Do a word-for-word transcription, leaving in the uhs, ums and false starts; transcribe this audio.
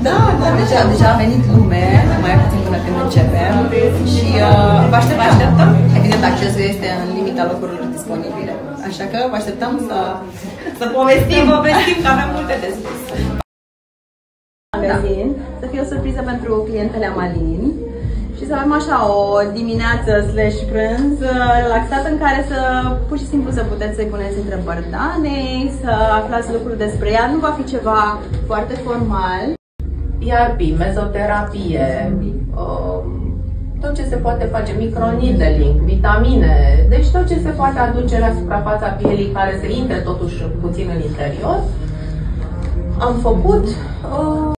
Da, da, deja, deja a venit lume, mai puțin până când începem și uh, vă așteptăm. Vă așteptăm. Evident, accesul este în limita locurilor disponibile, așa că vă așteptăm să, să povestim, povestim, că avem multe de spus. Magazin, da. Să fie o surpriză pentru clientele Amalin și să avem așa o dimineață slash prânz relaxată în care să pur și simplu să puteți să-i puneți întrebări Danei, să aflați lucruri despre ea. Nu va fi ceva foarte formal. I R P, mezoterapie, tot ce se poate face, microneedling, vitamine, deci tot ce se poate aduce la suprafața pielii care să intre totuși puțin în interior. Am făcut